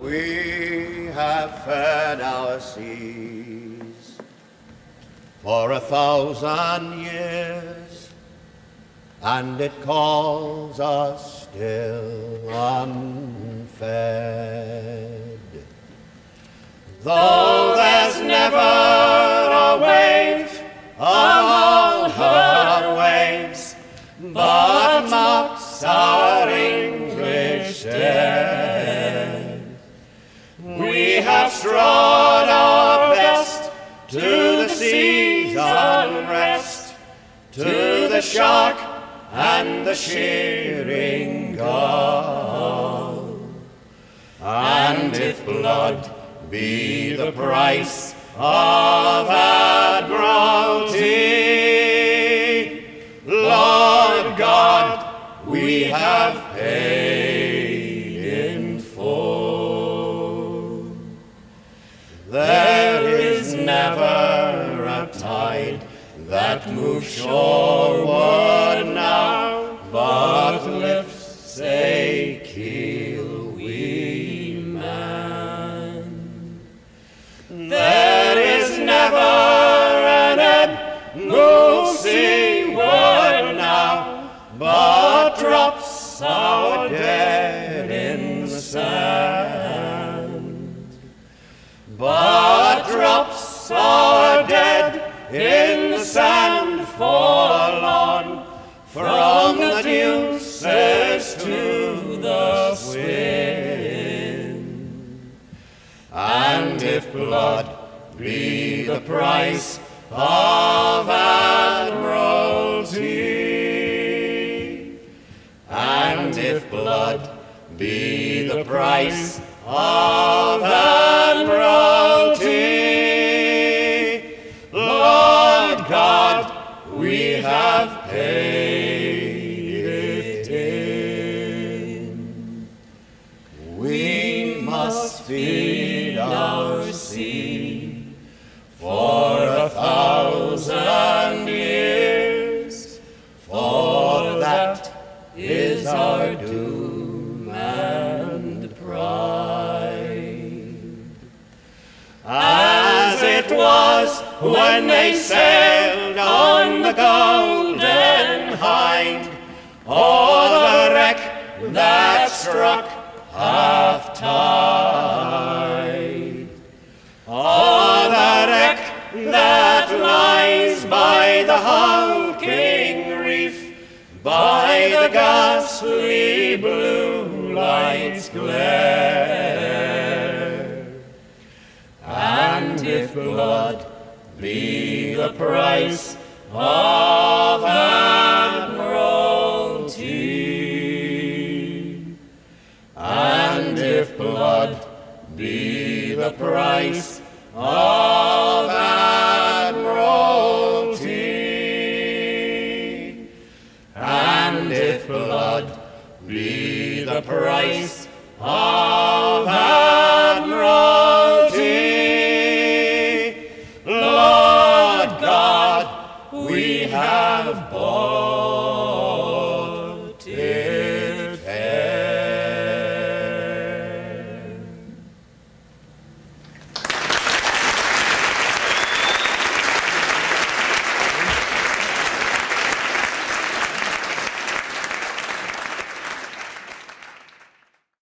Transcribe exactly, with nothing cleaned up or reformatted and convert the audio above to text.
We have fed our seas for a thousand years, and it calls us still unfed. Though there's never a wave of all her waves, but mocks our English dead. We have strawed our best to the sea's unrest, to the shark and the shearing gull. And if blood be the price of Admiralty, Lord God, we have paid in full. There is never a tide that moves shoreward now, but lifts a keel we man. There is never an ebb moves seaward now, but drops our dead in the sand. But drops our dead in the sand forlorn, from the deuces to the wind. And if blood be the price of Admiralty, and if blood be the price of Admiralty, Lord God, we have paid it in. We must feed our sea for a thousand years, for that is our doom and pride. As it was when they sailed on the Golden Hind, o'er the wreck that struck half-tide, o'er the wreck that lies by the hulking reef, by the ghastly blue light's glare. And if blood be the price of Admiralty, and if blood be the price of Admiralty, and if blood be the price